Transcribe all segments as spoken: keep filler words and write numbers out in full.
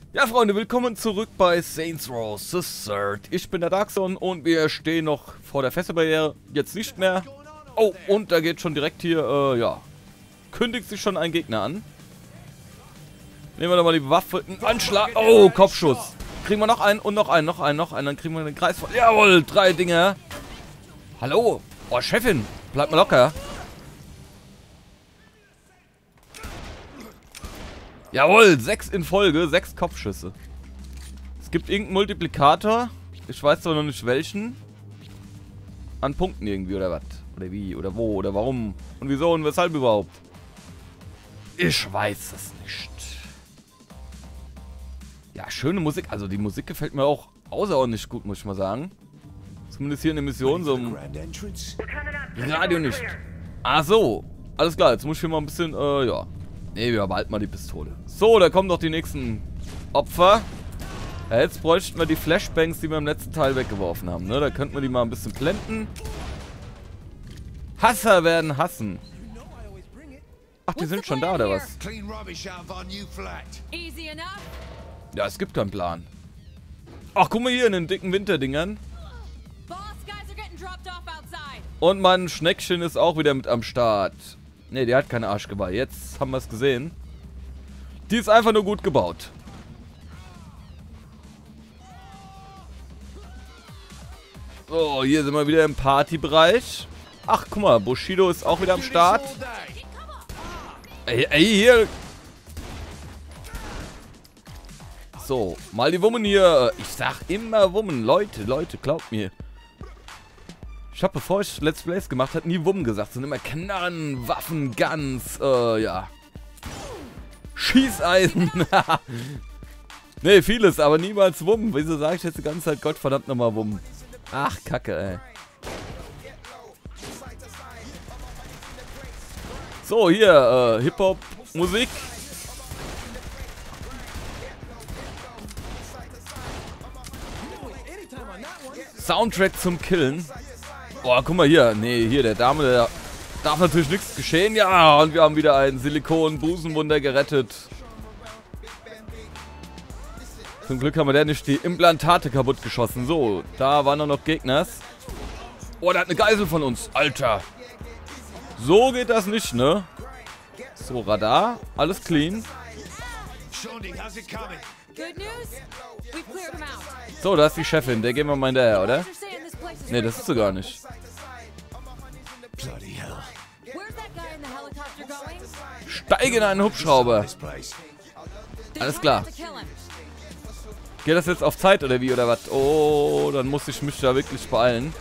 Ja, Freunde, willkommen zurück bei Saints Row the Third. Ich bin der Darkson und wir stehen noch vor der Fässerbarriere. Jetzt nicht mehr. Oh, und da geht schon direkt hier, äh, ja. Kündigt sich schon ein Gegner an. Nehmen wir doch mal die Waffe. Ein Anschlag. Oh, Kopfschuss. Kriegen wir noch einen und noch einen, noch einen, noch einen. Dann kriegen wir den Kreis voll. Jawohl, drei Dinger. Hallo. Oh, Chefin. Bleib mal locker. Jawohl, sechs in Folge, sechs Kopfschüsse. Es gibt irgendeinen Multiplikator. Ich weiß zwar noch nicht welchen. An Punkten irgendwie oder was. Oder wie, oder wo, oder warum. Und wieso und weshalb überhaupt. Ich weiß es nicht. Ja, schöne Musik. Also die Musik gefällt mir auch außerordentlich gut, muss ich mal sagen. Zumindest hier in der Mission so im Radio nicht. Ach so. Alles klar, jetzt muss ich hier mal ein bisschen, äh, ja. Ne, wir behalten mal die Pistole. So, da kommen doch die nächsten Opfer. Ja, jetzt bräuchten wir die Flashbangs, die wir im letzten Teil weggeworfen haben, ne? Da könnten wir die mal ein bisschen blenden. Hasser werden hassen. Ach, die sind schon da, oder was? Ja, es gibt keinen Plan. Ach, guck mal hier in den dicken Winterdingern. Und mein Schneckchen ist auch wieder mit am Start. Ne, die hat kein Arschgeweih. Jetzt haben wir es gesehen. Die ist einfach nur gut gebaut. So, hier sind wir wieder im Partybereich. Ach, guck mal, Bushido ist auch wieder am Start. Ey, ey, hier. So, mal die Wummen hier. Ich sag immer Wummen. Leute, Leute, glaubt mir. Ich habe, bevor ich Let's Plays gemacht habe, nie Wummen gesagt. Es sind immer Knarren, Waffen, Guns, äh, ja. Schießeisen. Ne, vieles, aber niemals Wummen. Wieso sage ich jetzt die ganze Zeit Gottverdammt nochmal Wummen? Ach, Kacke, ey. So, hier, äh, Hip-Hop-Musik. Soundtrack zum Killen. Boah, guck mal hier. Nee, hier, der Dame, der darf natürlich nichts geschehen. Ja, und wir haben wieder ein Silikon-Busenwunder gerettet. Zum Glück haben wir der nicht die Implantate kaputt geschossen. So, da waren noch Gegners. Oh, der hat eine Geisel von uns. Alter. So geht das nicht, ne? So, Radar. Alles clean. So, da ist die Chefin. Der gehen wir mal hinterher, oder? Ne, das ist sie gar nicht. Steige in einen Hubschrauber. Alles klar. Geht das jetzt auf Zeit oder wie oder was? Oh, dann muss ich mich da wirklich beeilen.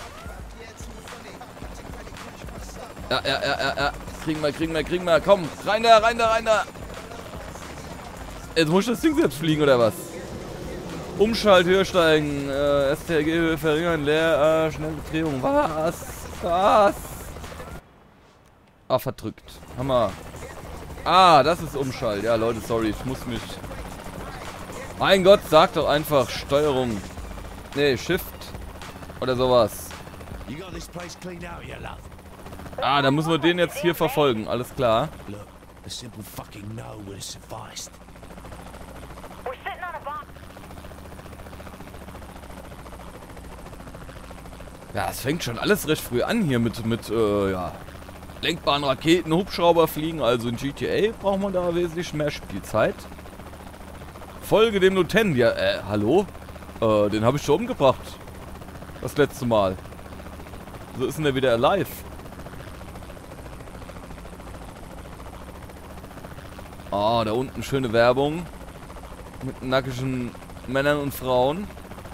Ja, ja, ja, ja, ja. Kriegen wir, kriegen wir, kriegen wir. Komm, rein da, rein da, rein da. Jetzt muss ich das Ding selbst fliegen oder was? Umschalt, Höhe steigen, äh, S T R G-Höhe verringern, leer, äh, schnelle Drehung. Was? Was? Ah, verdrückt. Hammer. Ah, das ist Umschalt. Ja, Leute, sorry, ich muss mich... Mein Gott, sag doch einfach Steuerung. Nee, Shift. Oder sowas. Ah, dann müssen wir den jetzt hier verfolgen. Alles klar. Ja, es fängt schon alles recht früh an hier mit, mit äh, ja, lenkbaren Raketen, Hubschrauber fliegen. Also in G T A braucht man da wesentlich mehr Spielzeit. Folge dem Lieutenant. Ja, äh, hallo? Äh, den habe ich schon umgebracht. Das letzte Mal. So ist denn der wieder alive. Ah, da unten schöne Werbung. Mit nackigen Männern und Frauen.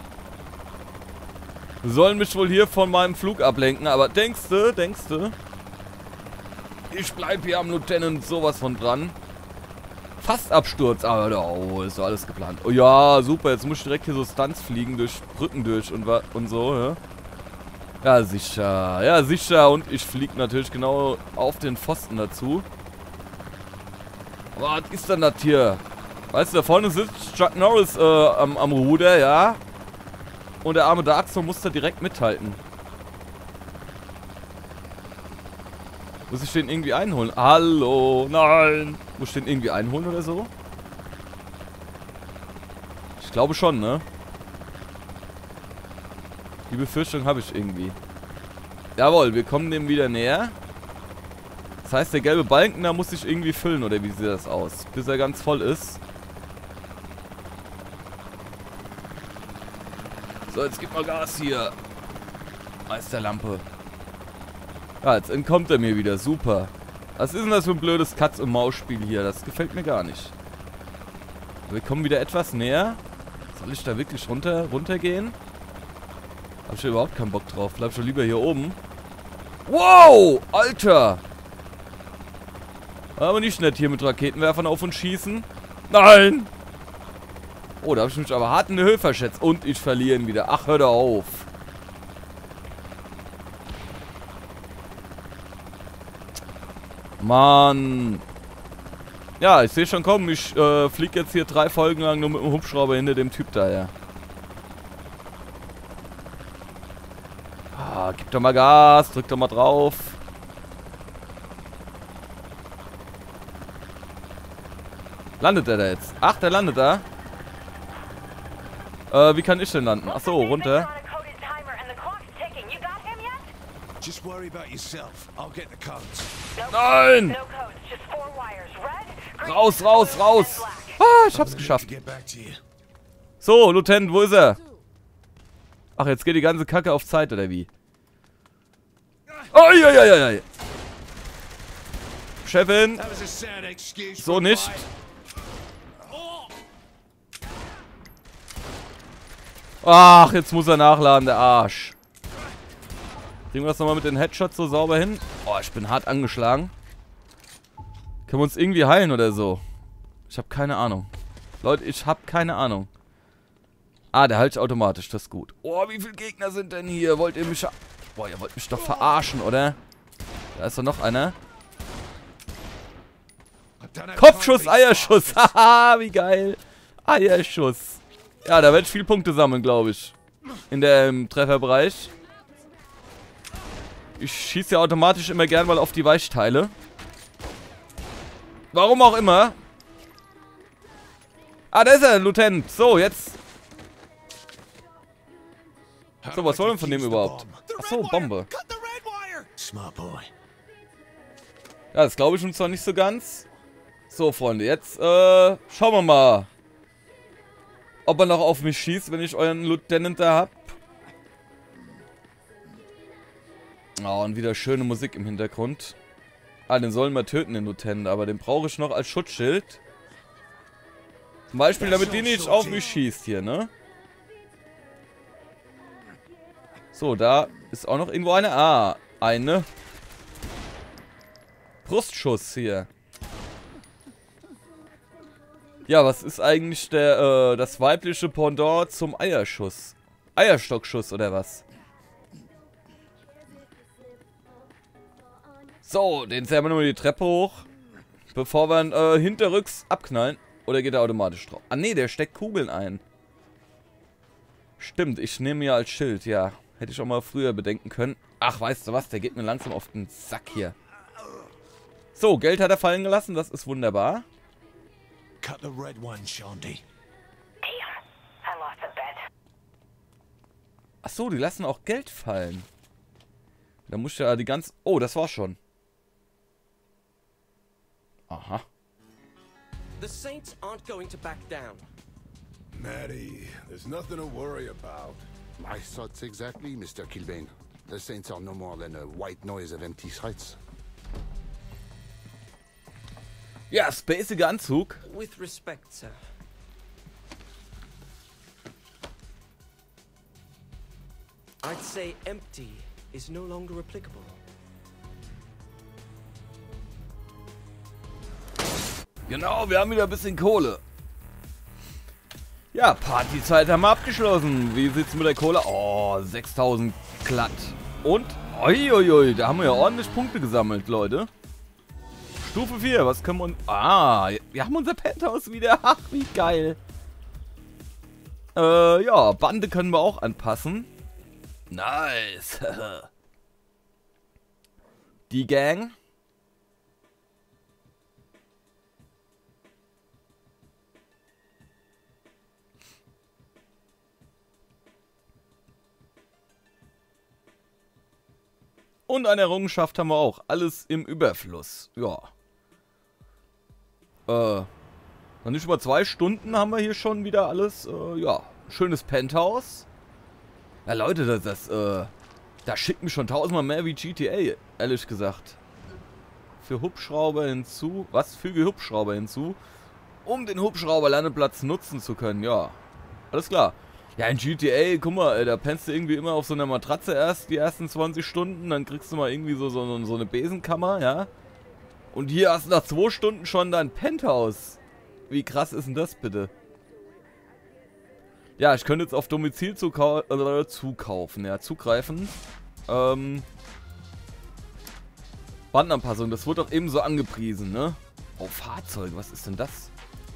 Sollen mich wohl hier von meinem Flug ablenken, aber denkste, denkste, ich bleib hier am Lieutenant sowas von dran. Fast Absturz, aber oh, ist doch alles geplant. Oh ja, super, jetzt muss ich direkt hier so Stunts fliegen, durch Brücken durch und, und so, ja. Ja, sicher, ja, sicher, und ich fliege natürlich genau auf den Pfosten dazu. Was ist denn das hier? Weißt du, da vorne sitzt Chuck Norris äh, am, am Ruder, ja. Und der arme Darkson muss da direkt mithalten. Muss ich den irgendwie einholen? Hallo? Nein! Muss ich den irgendwie einholen oder so? Ich glaube schon, ne? Die Befürchtung habe ich irgendwie. Jawohl, wir kommen dem wieder näher. Das heißt, der gelbe Balken, da muss sich irgendwie füllen, oder wie sieht das aus? Bis er ganz voll ist. So, jetzt gib mal Gas hier. Meisterlampe. Ja, jetzt entkommt er mir wieder. Super. Was ist denn das für ein blödes Katz-und-Maus-Spiel hier? Das gefällt mir gar nicht. Wir kommen wieder etwas näher. Soll ich da wirklich runter, runtergehen? Hab ich überhaupt keinen Bock drauf. Bleib schon lieber hier oben. Wow! Alter! Aber nicht nett hier mit Raketenwerfern auf uns schießen. Nein! Oh, da habe ich mich aber hart in die Höhe verschätzt. Und ich verliere ihn wieder. Ach, hör doch auf. Mann. Ja, ich sehe schon kommen. Ich äh, fliege jetzt hier drei Folgen lang nur mit dem Hubschrauber hinter dem Typ daher. Ah, gib doch mal Gas. Drück doch mal drauf. Landet er da jetzt? Ach, der landet da. Äh, wie kann ich denn landen? Ach so, runter. Nein! Raus, raus, raus! Ah, ich hab's geschafft. So, Lieutenant, wo ist er? Ach, jetzt geht die ganze Kacke auf Zeit, oder wie? Uiuiuiui. Chefin! So nicht. Ach, jetzt muss er nachladen, der Arsch. Kriegen wir das nochmal mit den Headshots so sauber hin? Oh, ich bin hart angeschlagen. Können wir uns irgendwie heilen oder so? Ich habe keine Ahnung. Leute, ich habe keine Ahnung. Ah, der heilt automatisch, das ist gut. Oh, wie viele Gegner sind denn hier? Wollt ihr mich... Boah, ihr wollt mich doch verarschen, oder? Da ist doch noch einer. Kopfschuss, Eierschuss. Haha, wie geil. Eierschuss. Ja, da werde ich viel Punkte sammeln, glaube ich. In der im Trefferbereich. Ich schieße ja automatisch immer gern mal auf die Weichteile. Warum auch immer. Ah, da ist er, Lieutenant. So, jetzt. So, was wollen wir von dem überhaupt? Achso, Bombe. Ja, das glaube ich uns zwar nicht so ganz. So, Freunde, jetzt äh, schauen wir mal, ob er noch auf mich schießt, wenn ich euren Lieutenant da hab. Oh, und wieder schöne Musik im Hintergrund. Ah, den sollen wir töten, den Lieutenant, aber den brauche ich noch als Schutzschild. Zum Beispiel, damit die nicht auf mich schießt hier, ne? So, da ist auch noch irgendwo eine. Ah, eine. Brustschuss hier. Ja, was ist eigentlich der, äh, das weibliche Pendant zum Eierschuss? Eierstockschuss oder was? So, den zerren wir nur die Treppe hoch. Bevor wir ihn äh, hinterrücks abknallen. Oder geht er automatisch drauf? Ah ne, der steckt Kugeln ein. Stimmt, ich nehme ja als Schild, ja. Hätte ich auch mal früher bedenken können. Ach, weißt du was, der geht mir langsam auf den Sack hier. So, Geld hat er fallen gelassen, das ist wunderbar. Cut the red one, Shandy. Ach so, die lassen auch Geld fallen. Da muss ich ja die ganz... Oh, das war's schon. Aha. The Saints aren't going to back down. Maddie, there's nothing to worry about. My thoughts exactly, Mister Kilbane. The Saints are no more than a white noise of empty threats. Ja, spaciger Anzug. With respect, sir. I'd say empty is no longer applicable. Genau, wir haben wieder ein bisschen Kohle. Ja, Partyzeit haben wir abgeschlossen. Wie sieht's mit der Kohle? Oh, sechstausend glatt. Und, uiuiui, da haben wir ja ordentlich Punkte gesammelt, Leute. Stufe vier, was können wir uns... Ah, wir haben unser Penthouse wieder. Ach, wie geil. Äh, ja, Bande können wir auch anpassen. Nice. Die Gang. Und eine Errungenschaft haben wir auch. Alles im Überfluss. Ja. Äh. Noch nicht über zwei Stunden haben wir hier schon wieder alles. Äh, ja. Schönes Penthouse. Ja, Leute, das, das, äh. Das schickt mich schon tausendmal mehr wie G T A, ehrlich gesagt. Für Hubschrauber hinzu. Was? Füge Hubschrauber hinzu. Um den Hubschrauberlandeplatz nutzen zu können, ja. Alles klar. Ja, in G T A, guck mal, ey, da pennst du irgendwie immer auf so einer Matratze erst die ersten zwanzig Stunden, dann kriegst du mal irgendwie so, so, so eine Besenkammer, ja. Und hier hast du nach zwei Stunden schon dein Penthouse. Wie krass ist denn das bitte? Ja, ich könnte jetzt auf Domizil zukau äh, zukaufen, ja, zugreifen. Ähm... Bandanpassung, das wurde doch eben so angepriesen, ne? Oh, Fahrzeug, was ist denn das?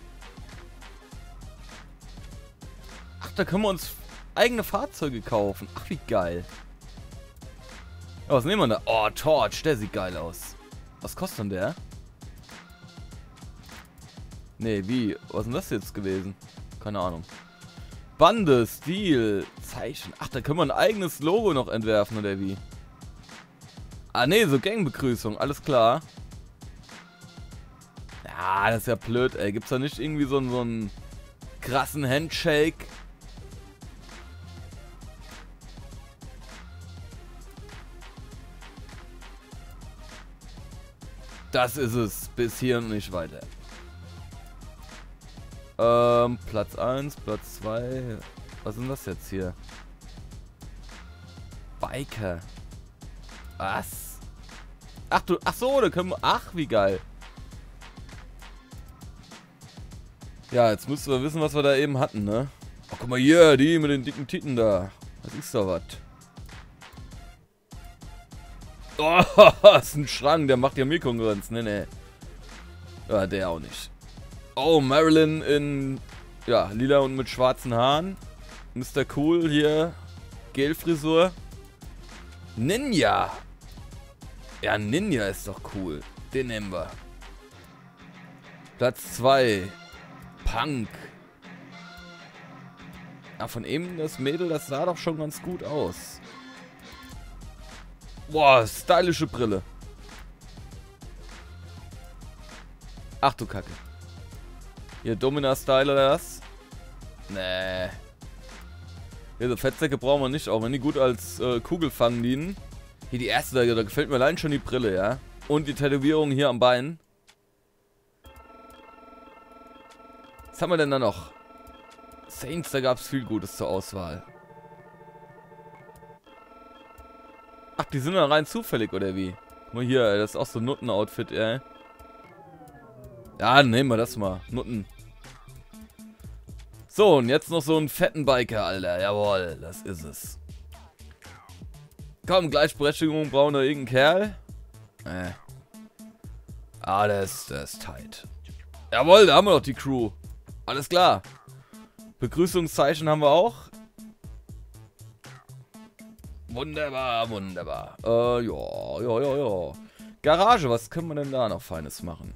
Ach, da können wir uns eigene Fahrzeuge kaufen. Ach, wie geil. Ja, was nehmen wir da? Oh, Torch, der sieht geil aus. Was kostet denn der? Nee, wie? Was ist denn das jetzt gewesen? Keine Ahnung. Bande, Stil, Zeichen. Ach, da können wir ein eigenes Logo noch entwerfen, oder wie? Ah, nee, so Gangbegrüßung, alles klar. Ja, das ist ja blöd, ey. Gibt's da nicht irgendwie so, so einen krassen Handshake? Das ist es. Bis hier und nicht weiter. Ähm, Platz eins, Platz zwei. Was ist denn das jetzt hier? Biker. Was? Ach du, ach so, da können wir, ach wie geil. Ja, jetzt müssen wir wissen, was wir da eben hatten, ne? Oh, guck mal hier, die mit den dicken Titten da. Das ist doch was. Oh, das ist ein Schrank, der macht ja mir Konkurrenz, ne, ne. Ja, der auch nicht. Oh, Marilyn in, ja, lila und mit schwarzen Haaren. Mister Cool hier, Gelfrisur. Ninja. Ja, Ninja ist doch cool. Den nehmen wir. Platz zwei. Punk. Ah, von eben das Mädel, das sah doch schon ganz gut aus. Boah, stylische Brille. Ach du Kacke. Hier, Domina-Style oder was? Nee. Diese Fettsäcke brauchen wir nicht, auch wenn die gut als äh, Kugelfang dienen. Hier die erste, da, da gefällt mir allein schon die Brille, ja. Und die Tätowierung hier am Bein. Was haben wir denn da noch? Saints, da gab es viel Gutes zur Auswahl. Ach, die sind dann rein zufällig, oder wie? Guck mal hier, ey, das ist auch so ein Nutten-Outfit, ey. Ja, dann nehmen wir das mal. Nutten. So, und jetzt noch so einen fetten Biker, Alter. Jawohl, das ist es. Komm, Gleichberechtigung, brauchen wir irgendeinen Kerl. Äh. Ah, das, das ist tight. Jawohl, da haben wir doch die Crew. Alles klar. Begrüßungszeichen haben wir auch. Wunderbar, wunderbar. Äh, ja, ja, ja, ja. Garage, was können wir denn da noch Feines machen?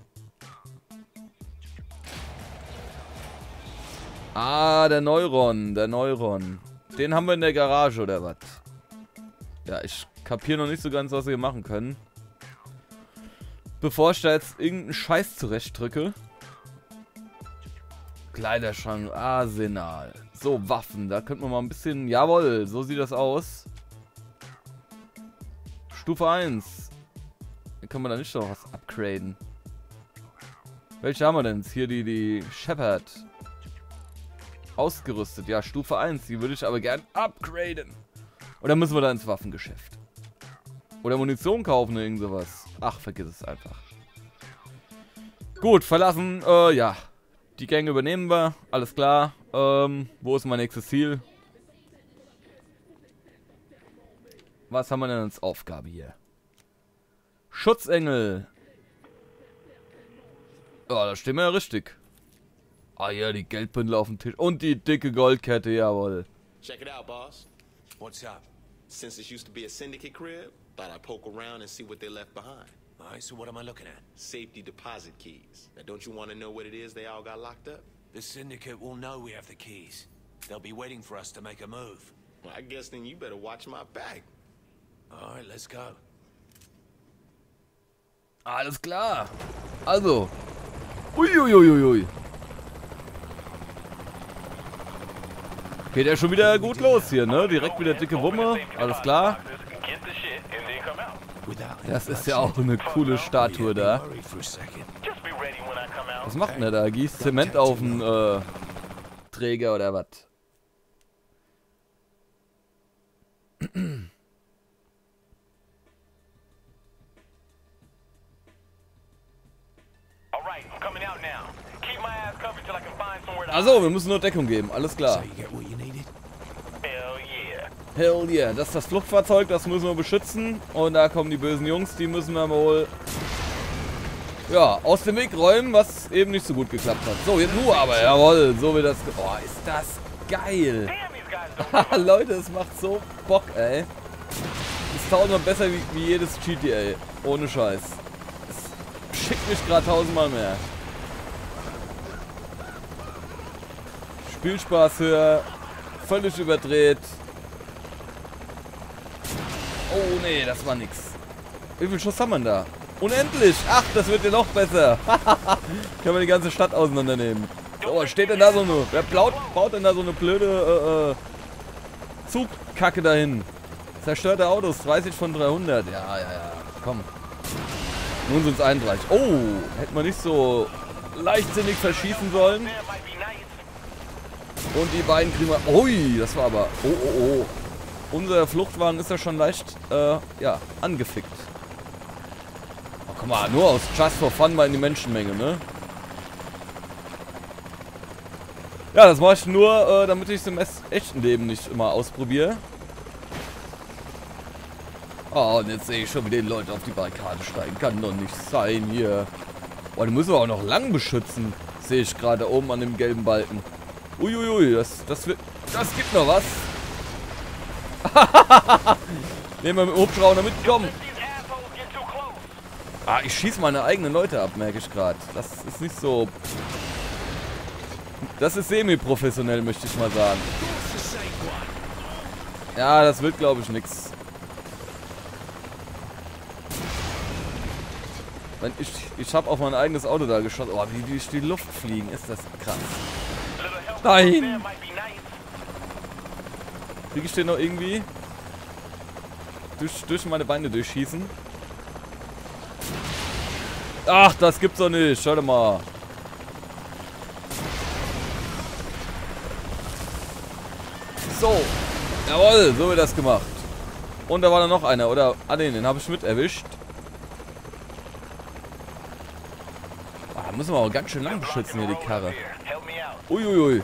Ah, der Neuron, der Neuron. Den haben wir in der Garage, oder was? Ja, ich kapiere noch nicht so ganz, was wir hier machen können. Bevor ich da jetzt irgendeinen Scheiß zurechtdrücke. Kleiderschrank, Arsenal. So, Waffen, da könnten wir mal ein bisschen... Jawohl, so sieht das aus. Stufe eins. Hier können wir da nicht noch was upgraden. Welche haben wir denn? Hier die, die Shepard. Ausgerüstet. Ja, Stufe eins. Die würde ich aber gern upgraden. Oder müssen wir da ins Waffengeschäft? Oder Munition kaufen oder irgend sowas. Ach, vergiss es einfach. Gut, verlassen. Äh, ja. Die Gang übernehmen wir. Alles klar. Ähm, wo ist mein nächstes Ziel? Was haben wir denn als Aufgabe hier? Schutzengel. Ja, da stehen wir ja richtig. Ah ja, die Geldbündel auf dem Tisch. Und die dicke Goldkette, jawohl. Check it out, boss. What's up? Since this used to be a syndicate crib, thought I'd poke around and see what they left behind. Alright, so what am I looking at? Safety deposit keys. Now, don't you want to know what it is they all got locked up? The syndicate will know we have the keys. They'll be waiting for us to make a move. Well, I guess then you better watch my back. All right, let's go. Alles klar. Also. Uiuiuiui. Geht ja schon wieder gut los hier, ne? Direkt wieder dicke Wumme. Alles klar. Das ist ja auch eine coole Statue da. Was macht denn der da? Gießt Zement auf den äh, Träger oder was? Also, wir müssen nur Deckung geben, alles klar. Hell yeah, das ist das Fluchtfahrzeug, das müssen wir beschützen. Und da kommen die bösen Jungs, die müssen wir wohl ja, aus dem Weg räumen, was eben nicht so gut geklappt hat. So, jetzt nur aber, jawohl, so wird das. Boah, ist das geil. Leute, es macht so Bock, ey. Ist tausendmal besser wie, wie jedes G T A. Ohne Scheiß. Es schickt mich gerade tausendmal mehr. Spielspaß höher. Völlig überdreht. Oh nee, das war nix. Wie viel Schuss haben wir da? Unendlich! Ach, das wird ja noch besser. Können wir die ganze Stadt auseinandernehmen. So, was steht denn da so eine... Wer baut, baut denn da so eine blöde äh, Zugkacke dahin? Zerstörte Autos, dreißig von dreihundert. Ja, ja, ja. Komm. Nun sind es einunddreißig. Oh, hätte man nicht so leichtsinnig verschießen sollen. Und die beiden kriegen wir... Ui, das war aber... Oh, oh, oh. Unser Fluchtwagen ist ja schon leicht, äh, ja, angefickt. Oh, guck mal, nur aus Just for Fun mal in die Menschenmenge, ne? Ja, das mache ich nur, äh, damit ich es im echten Leben nicht immer ausprobiere. Oh, und jetzt sehe ich schon, wie die Leute auf die Barrikade steigen. Kann doch nicht sein hier. Oh, die müssen wir auch noch lang beschützen. Sehe ich gerade oben an dem gelben Balken. Uiuiui, das, das wird, das gibt noch was. Nehmen wir mit dem Hubschrauber mitkommen. Ah, ich schieße meine eigenen Leute ab, merke ich gerade. Das ist nicht so... Das ist semi-professionell, möchte ich mal sagen. Ja, das wird, glaube ich, nix. Wenn ich ich habe auf mein eigenes Auto da geschossen. Oh, wie die durch die Luft fliegen, ist das krass. Nein! Krieg ich den noch irgendwie durch, durch meine Beine durchschießen? Ach, das gibt's doch nicht. Schau doch mal. So. Jawohl, so wird das gemacht. Und da war da noch einer, oder? Ah, den, den habe ich mit erwischt. Ah, da müssen wir auch ganz schön lang beschützen hier, die Karre. Uiuiui.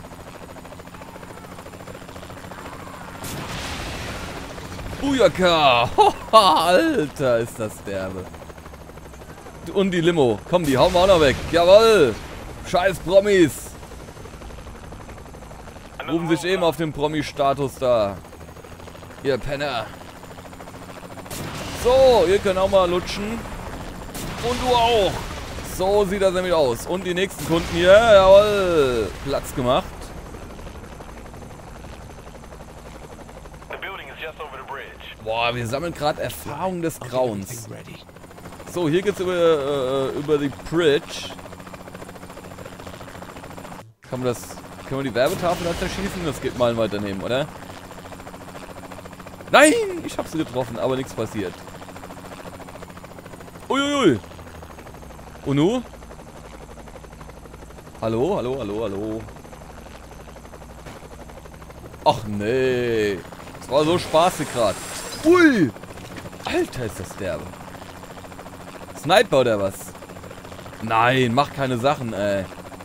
Bujaka! Alter, ist das derbe. Und die Limo. Komm, die hauen wir auch noch weg. Jawohl! Scheiß Promis! Rufen sich eben auf den Promi-Status da. Ihr Penner. So, ihr könnt auch mal lutschen. Und du auch. So sieht das nämlich aus. Und die nächsten Kunden hier. Jawohl! Platz gemacht. Boah, wir sammeln gerade Erfahrung des Grauens. So, hier geht's über, äh, über die Bridge. Kann man das... Können wir die Werbetafel da zerschießen? Das geht mal weiter daneben, oder? Nein! Ich hab sie getroffen, aber nichts passiert. Uiuiui! Und nu? Hallo, hallo, hallo, hallo. Ach nee. Das war so spaßig gerade. Ui! Alter, ist das derbe. Sniper oder was? Nein, mach keine Sachen, ey.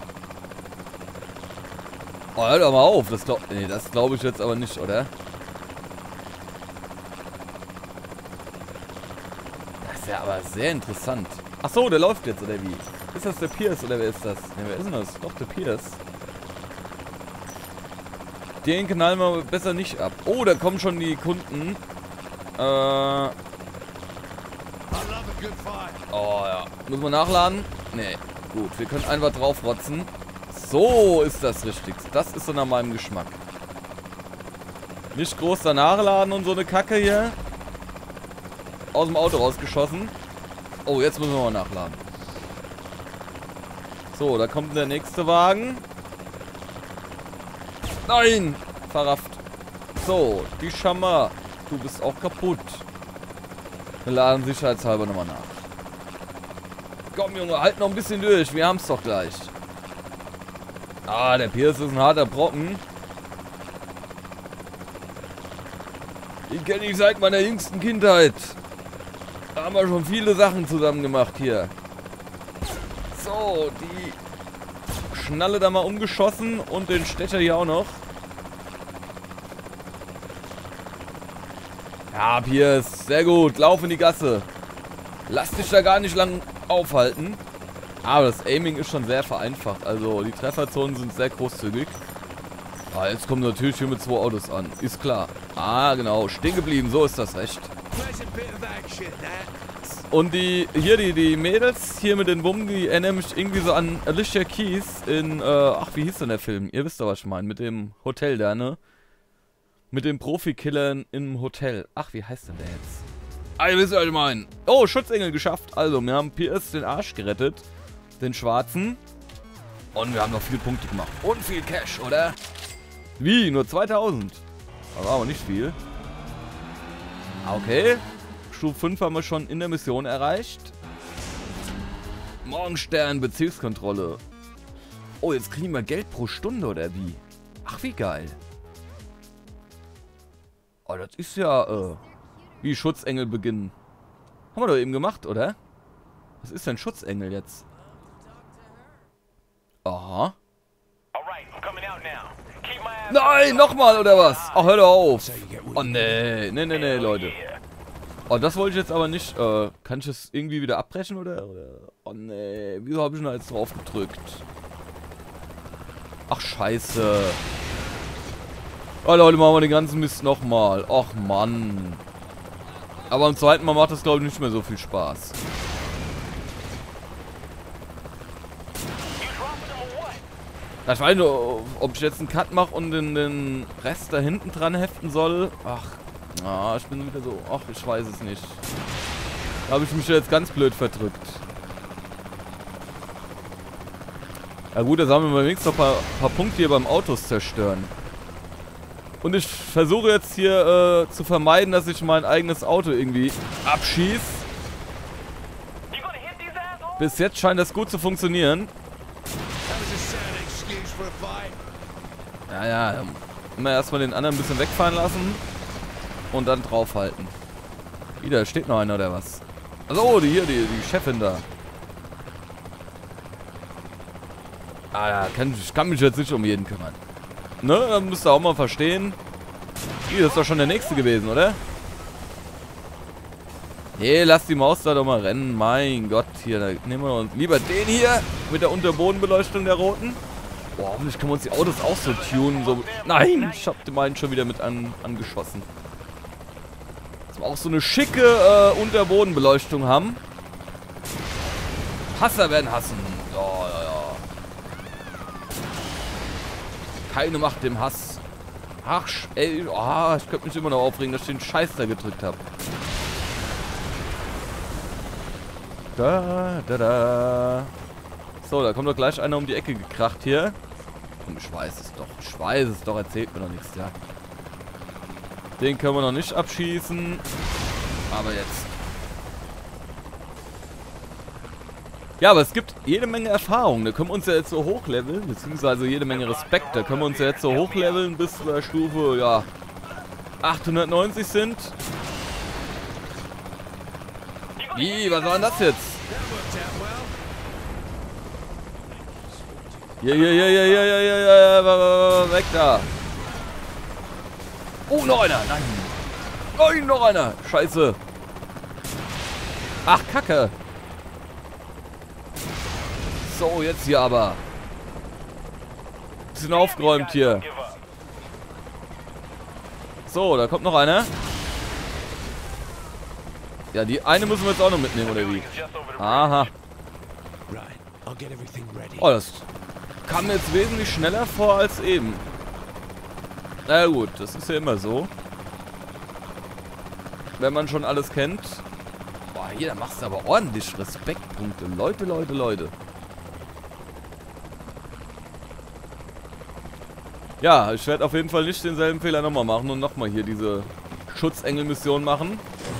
Oh, hör doch mal auf. Das glaub, nee, das glaube ich jetzt aber nicht, oder? Das ist ja aber sehr interessant. Ach so, der läuft jetzt, oder wie? Ist das der Pierce, oder wer ist das? Ne, wer ist denn das? Doch, der Pierce. Den knallen wir besser nicht ab. Oh, da kommen schon die Kunden. Äh... Oh ja. Muss man nachladen? Nee. Gut, wir können einfach draufrotzen. So ist das richtig. Das ist so nach meinem Geschmack. Nicht groß danach laden und so eine Kacke hier. aus dem Auto rausgeschossen. Oh, jetzt müssen wir mal nachladen. So, da kommt der nächste Wagen. Nein! Verrafft. So, die Schammer. Du bist auch kaputt. Wir laden sicherheitshalber nochmal nach. Komm, Junge, halt noch ein bisschen durch. Wir haben es doch gleich. Ah, der Pierce ist ein harter Brocken. Den kenne ich seit meiner jüngsten Kindheit. Da haben wir schon viele Sachen zusammen gemacht hier. So, die Schnalle da mal umgeschossen und den Stecher hier auch noch. Ja, Pierce, sehr gut. Lauf in die Gasse. Lass dich da gar nicht lang aufhalten. Aber das Aiming ist schon sehr vereinfacht. Also die Trefferzonen sind sehr großzügig. Ah, jetzt kommen natürlich hier mit zwei Autos an. Ist klar. Ah, genau. Stehen geblieben. So ist das recht. Und die, hier die, die Mädels hier mit den Wummen, die erinnern mich irgendwie so an Alicia Keys in, äh, ach, wie hieß denn der Film? Ihr wisst doch, was ich meine. Mit dem Hotel da, ne? Mit den Profikillern im Hotel. Ach, wie heißt denn der jetzt? Ah, ihr wisst, was ich meine. Oh, Schutzengel geschafft. Also, wir haben Pierce den Arsch gerettet. Den Schwarzen. Und wir haben noch viele Punkte gemacht. Und viel Cash, oder? Wie? Nur zweitausend. Das war aber nicht viel. Okay. Stufe fünf haben wir schon in der Mission erreicht. Morgenstern, Bezirkskontrolle. Oh, jetzt kriegen wir Geld pro Stunde, oder wie? Ach, wie geil. Oh, das ist ja, äh, wie Schutzengel beginnen. Haben wir doch eben gemacht, oder? Was ist denn Schutzengel jetzt? Aha. Nein, nochmal, oder was? Ach, hör doch auf. Oh, nee, nee, nee, nee, Leute. Oh, das wollte ich jetzt aber nicht. Äh, kann ich das irgendwie wieder abbrechen, oder? oder? Oh, nee, wieso habe ich denn da jetzt drauf gedrückt? Ach, scheiße. Oh, Leute, machen wir den ganzen Mist nochmal. Och, Mann. Aber beim zweiten Mal macht das, glaube ich, nicht mehr so viel Spaß. Ich weiß nicht, ob ich jetzt einen Cut mache und den, den Rest da hinten dran heften soll. Ach, ah, ich bin wieder so... Ach, ich weiß es nicht. Da habe ich mich jetzt ganz blöd verdrückt. Ja gut, da haben wir wenigstens noch ein paar, paar Punkte hier beim Autos zerstören. Und ich versuche jetzt hier äh, zu vermeiden, dass ich mein eigenes Auto irgendwie abschieße. Bis jetzt scheint das gut zu funktionieren. Ja, ja, immer erstmal den anderen ein bisschen wegfahren lassen und dann draufhalten. Wieder, steht noch einer oder was? Also, die hier, die, die Chefin da. Ah ja, kann, ich kann mich jetzt nicht um jeden kümmern. Ne, dann müsst ihr auch mal verstehen. Hier, das ist doch schon der nächste gewesen, oder? Nee, lass die Maus da doch mal rennen. Mein Gott, hier, da nehmen wir uns lieber den hier mit der Unterbodenbeleuchtung der roten. Boah, hoffentlich können wir uns die Autos auch so tunen. So. Nein, ich hab den meinen schon wieder mit an, angeschossen. Dass wir auch so eine schicke äh, Unterbodenbeleuchtung haben. Hasser werden hassen. Ja, ja, ja. Keine Macht dem Hass. Ach, ey, oh, ich könnte mich immer noch aufregen, dass ich den Scheiß da gedrückt habe. Da, da, da. So, da kommt doch gleich einer um die Ecke gekracht hier. Und ich weiß es doch. Ich weiß es doch. Erzählt mir doch nichts, ja. Den können wir noch nicht abschießen. Aber jetzt. Ja, aber es gibt jede Menge Erfahrung. Da können wir uns ja jetzt so hochleveln. Beziehungsweise jede Menge Respekt. Da können wir uns ja jetzt so hochleveln, bis wir Stufe, ja, achthundertneunzig sind. Wie, was war denn das jetzt? Ja, ja, ja, ja, ja, ja, ja, ja, weg da. Oh, noch einer, nein. Nein, noch einer. Scheiße. Ach, Kacke. So, jetzt hier aber. Bisschen aufgeräumt hier. So, da kommt noch einer. Ja, die eine müssen wir jetzt auch noch mitnehmen, oder wie? Aha. Oh, das kam mir jetzt wesentlich schneller vor als eben. Na gut, das ist ja immer so. Wenn man schon alles kennt. hier, da machst du aber ordentlich Respektpunkte. Leute, Leute, Leute. Ja, ich werde auf jeden Fall nicht denselben Fehler nochmal machen und nochmal hier diese Schutzengel-Mission machen.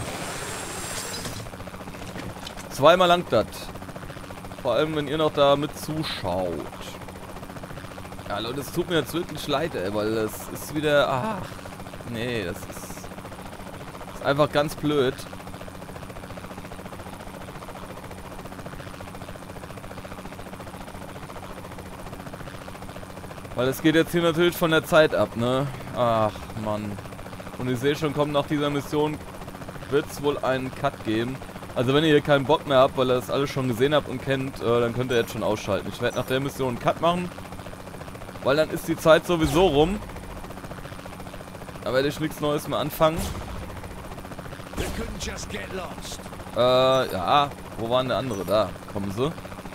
Zweimal langt das. Vor allem, wenn ihr noch da mit zuschaut. Ja, Leute, es tut mir jetzt wirklich leid, ey, weil das ist wieder... Ach, nee, das ist... Das ist einfach ganz blöd. Weil es geht jetzt hier natürlich von der Zeit ab, ne? Ach, Mann. Und ich sehe schon, kommt nach dieser Mission, wird es wohl einen Cut geben. Also wenn ihr hier keinen Bock mehr habt, weil ihr das alles schon gesehen habt und kennt, äh, dann könnt ihr jetzt schon ausschalten. Ich werde nach der Mission einen Cut machen, weil dann ist die Zeit sowieso rum. Da werde ich nichts Neues mehr anfangen. Äh, ja, wo waren der andere? Da, kommen sie.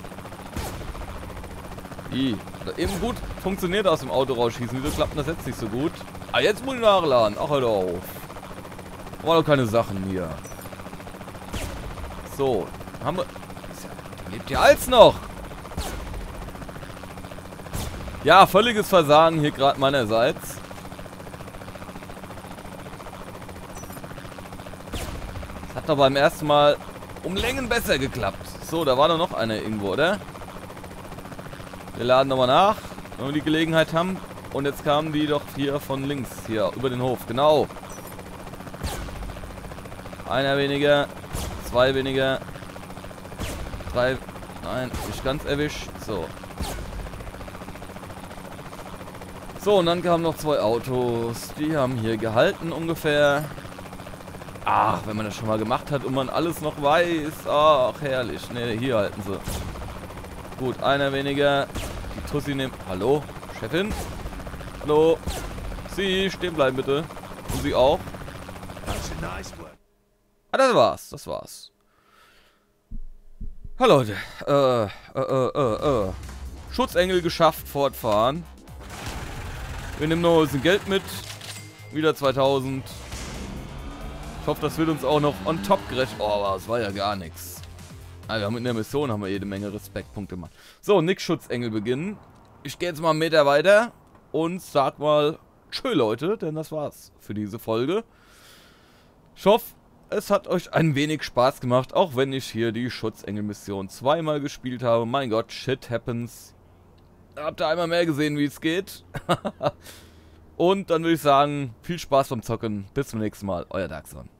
I. Eben gut funktioniert aus dem Auto rausschießen. Wieso klappt das jetzt nicht so gut? Ah, jetzt muss ich nachladen. Ach, hör doch auf. War doch keine Sachen hier. So. Haben wir... Da lebt ja alles noch. Ja, völliges Versagen hier gerade meinerseits. Das hat doch beim ersten Mal um Längen besser geklappt. So, da war doch noch einer irgendwo, oder? Wir laden nochmal nach, wenn wir die Gelegenheit haben. Und jetzt kamen die doch hier von links, hier über den Hof. Genau. Einer weniger, zwei weniger, drei, nein, nicht ganz erwischt. So. So, und dann kamen noch zwei Autos. Die haben hier gehalten ungefähr. Ach, wenn man das schon mal gemacht hat und man alles noch weiß. Ach, herrlich. Ne, hier halten sie. Gut, einer weniger. Die Tussi nimmt... Hallo? Chefin? Hallo? Sie, stehen bleiben bitte. Und Sie auch. Ah, das war's. Das war's. Hallo Leute. Äh, äh, äh, äh, äh. Schutzengel geschafft, fortfahren. Wir nehmen noch ein bisschen Geld mit. Wieder zweitausend. Ich hoffe, das wird uns auch noch on top gerecht. Oh, aber es war ja gar nichts. Ah, wir haben in der Mission haben wir jede Menge Respektpunkte gemacht. So, nix Schutzengel beginnen. Ich gehe jetzt mal einen Meter weiter und sag mal tschö Leute, denn das war's für diese Folge. Ich hoffe, es hat euch ein wenig Spaß gemacht, auch wenn ich hier die Schutzengel-Mission zweimal gespielt habe. Mein Gott, shit happens. Habt ihr einmal mehr gesehen, wie es geht? Und dann würde ich sagen, viel Spaß beim Zocken. Bis zum nächsten Mal. Euer Darkson.